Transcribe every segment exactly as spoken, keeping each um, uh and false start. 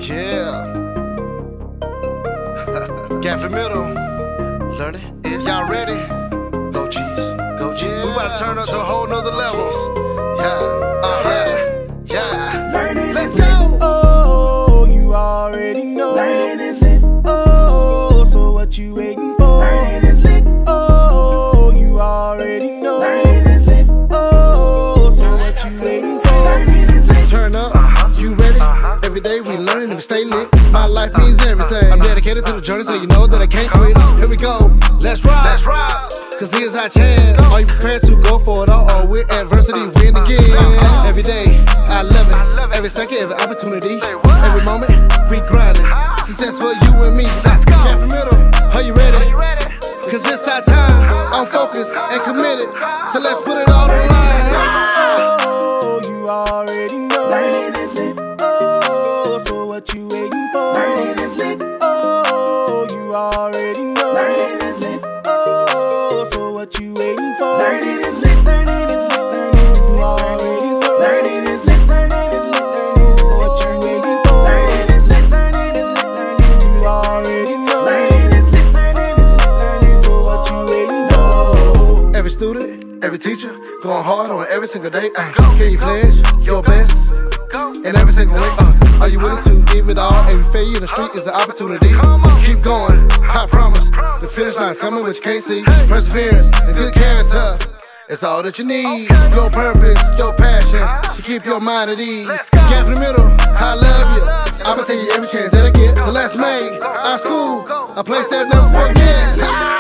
Yeah. Gaffney Middle. Learn it. Is y'all ready? Go Chiefs. Go Chiefs. Yeah. We about to turn up to a whole nother levels. Yeah. Uh huh. Yeah. Learn it. Let's go. Oh, you already know. Learn it is lit. Oh, so what you waiting for? Learn it is lit. Oh, you already know. Learn it is lit. Oh, so what you waiting for? Learn it is lit. Turn up. You ready? Every day we learn and we stay lit. My life means everything. I'm dedicated to the journey, so you know that I can't quit. Here we go. Let's ride. Let's ride. Cause here's our chance. Are you prepared to go for it all? Or with adversity, win again? Every day, I love it. Every second, every opportunity. Every moment, we grinding. Success for you and me. Gaffney Middle, are you ready? Cause it's our time. I'm focused and committed. So let's put it all on the line. Oh, you already know. Learn it is lit. Oh, so what you waiting for? Learn it is lit. Oh, you already know. Learn it is lit. Oh, so what you waiting for? Learn it is lit. Learn it is lit. Learn it is lit. Learn it is lit. Learn it is lit. Learn it is lit. What you waiting for? Learn it is lit. Learn it is lit. Learn it is lit. You already know. Learn it is lit. Learn it is lit. Learn it is lit. What you waiting for? Every student, every teacher, going hard on every single day. Uh, can you pledge your best in every single way? Uh, are you willing to give it all? Every failure in the street is an opportunity. Keep going, I promise. The finish line's coming, but you can't see. Perseverance and good character, it's all that you need. Your purpose, your passion should keep your mind at ease. Gaffney Middle, I love you. I'ma take you every chance that I get. So let's make our school a place that never forget.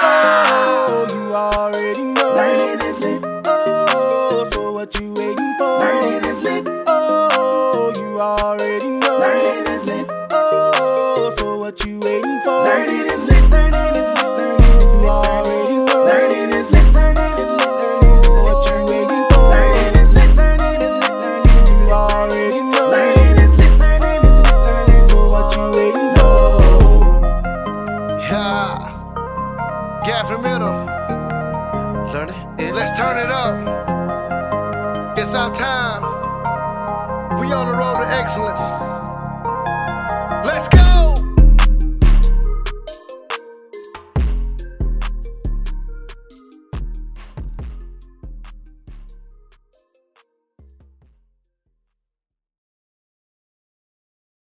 Oh, you already know. Learn it is lit. Oh, so what you waiting for? Learn it is lit. Oh, you already know. Learn it is lit. Oh, so what you waiting for? Learn it is lit. Learn it is lit. Learn it is lit. You already know. Learn it is lit. Learn it is lit. Learn it is lit. What you waiting for? Learn it is lit. Learn it is lit. Learn it is lit. You already know. Learn it is lit. Learn it is lit. Learn it is lit. What you waiting for? Yeah. Gaffney Middle. Learn it. Let's turn it up. It's our time. We on the road to excellence.